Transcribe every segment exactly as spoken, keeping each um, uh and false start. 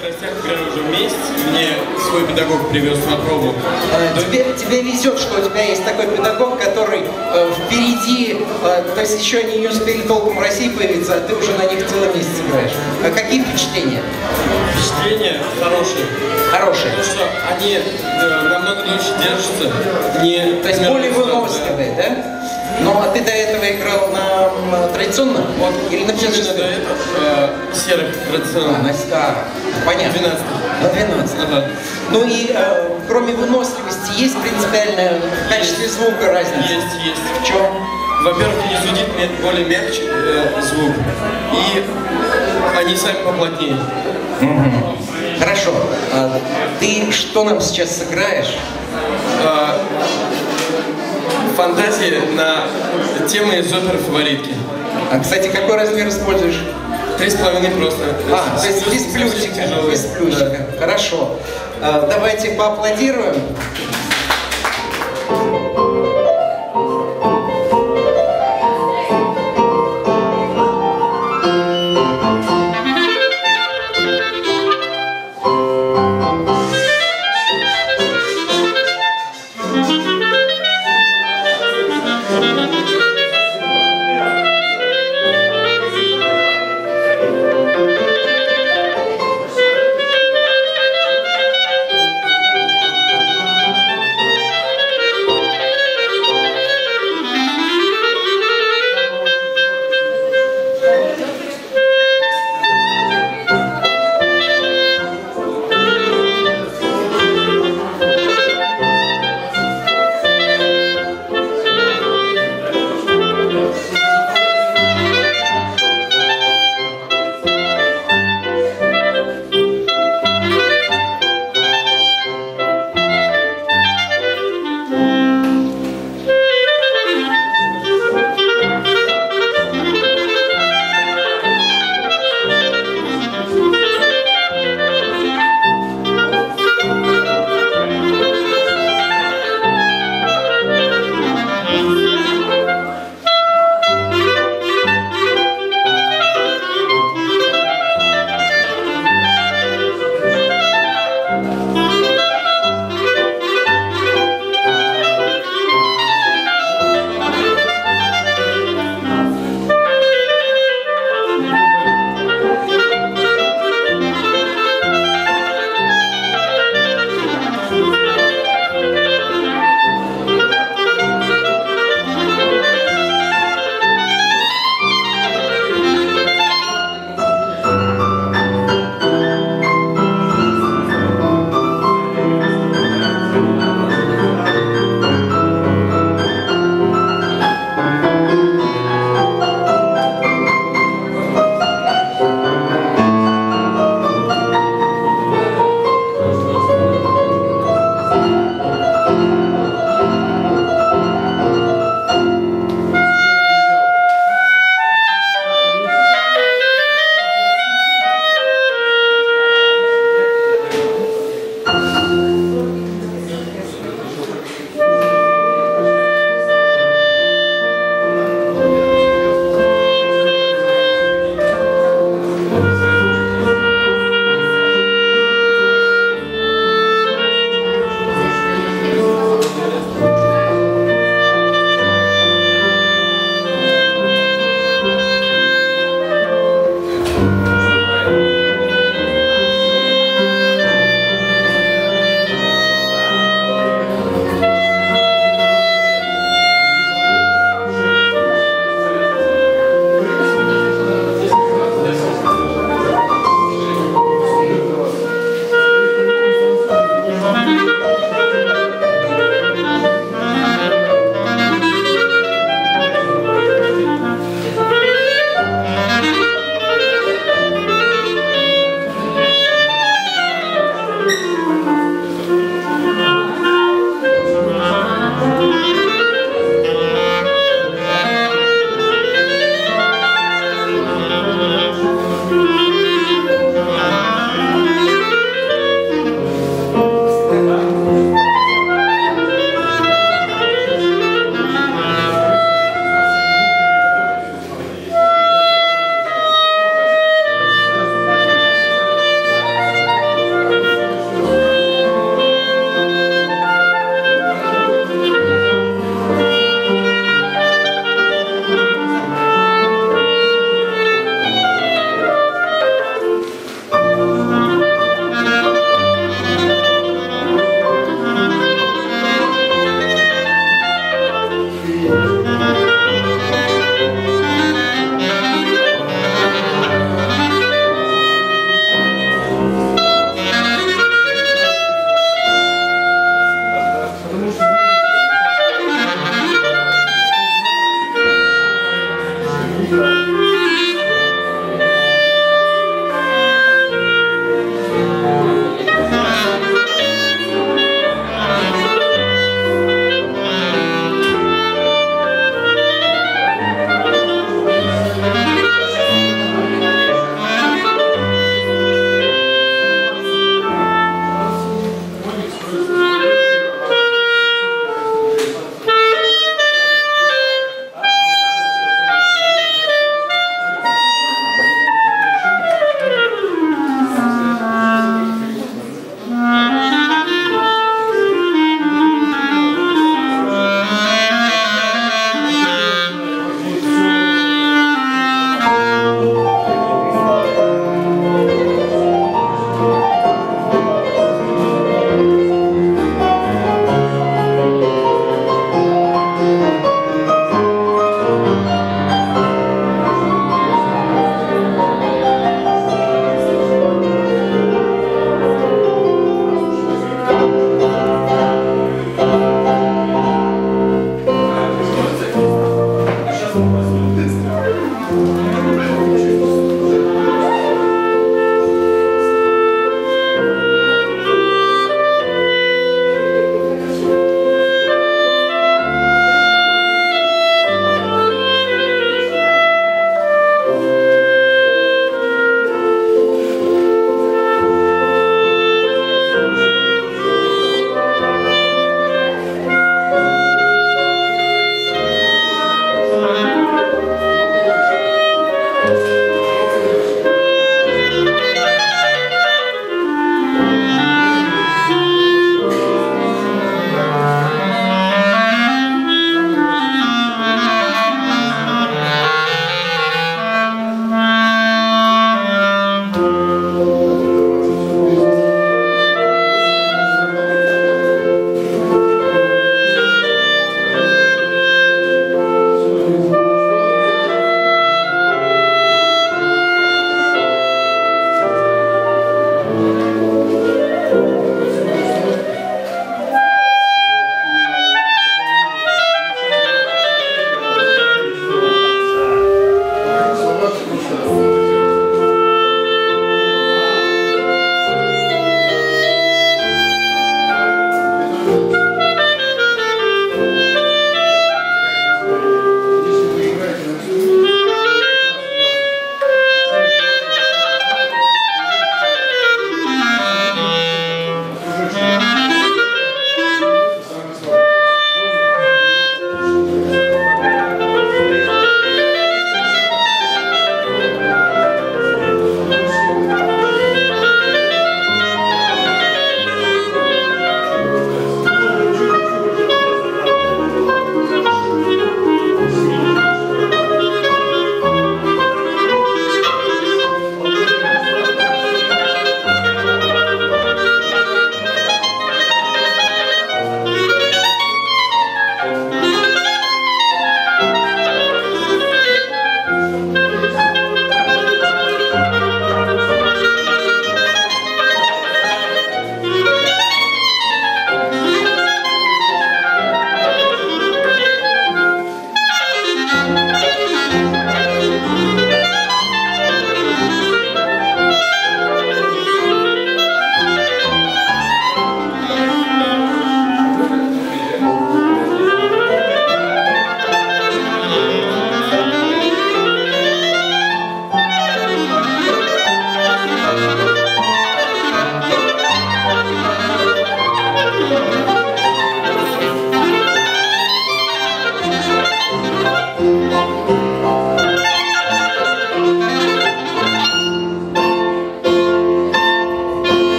страстях играю уже месяц. Мне свой педагог привез на пробу. А, тебе, тебе везет, что у тебя есть такой педагог, который э, впереди, э, то есть еще они не успели толком в России появиться, а ты уже на них целый месяц играешь. А какие впечатления? Впечатления хорошие. Хорошие. Потому что они э, намного дольше держатся. Не То есть более выносливые, да? Ну, а ты до этого играл на традиционно? Вот, или на именно до этого э, серых традиционных. А, на старых. Понятно. двенадцать. На двенадцать. Ага. Ну и э, кроме выносливости, есть принципиальная в качестве звука разница? Есть, есть. В чем? Во-первых, не зудит более мягче э, звук. И они сами поплотнее. Угу. Хорошо. А ты что нам сейчас сыграешь? Э, фантазия на темы из оперы «Фаворитки». А, кстати, какой размер используешь? Три с половиной просто. А, то есть без плюсика. Без плюсика. Да. Хорошо. А, давайте поаплодируем.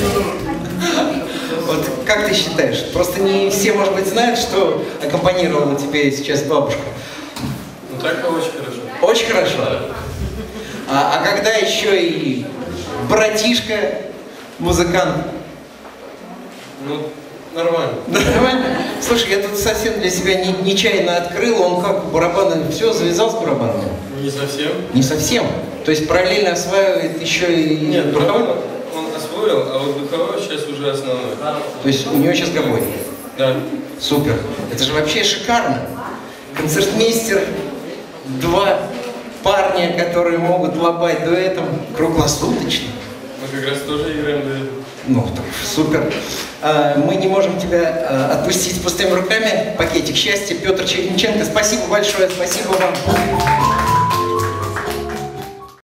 Вот как ты считаешь? Просто не все, может быть, знают, что аккомпанировала тебе сейчас бабушка. Ну так-то очень хорошо. Очень хорошо. А, а когда еще и братишка музыкант? Ну, нормально. Нормально? Слушай, я тут совсем для себя не, нечаянно открыл, он как барабаны, все, завязал с барабанами? Не совсем. Не совсем? То есть параллельно осваивает еще и... Нет, духовой он освоил, а вот духовой сейчас уже основной. То есть у него сейчас гобой? Да. Супер. Это же вообще шикарно. Концертмейстер, два парня, которые могут лобать дуэтом круглосуточно. Мы как раз тоже играем дуэт. Ну, так, супер. А, мы не можем тебя а, отпустить с пустыми руками. Пакетик счастья. Петр Черниченко, спасибо большое, спасибо вам.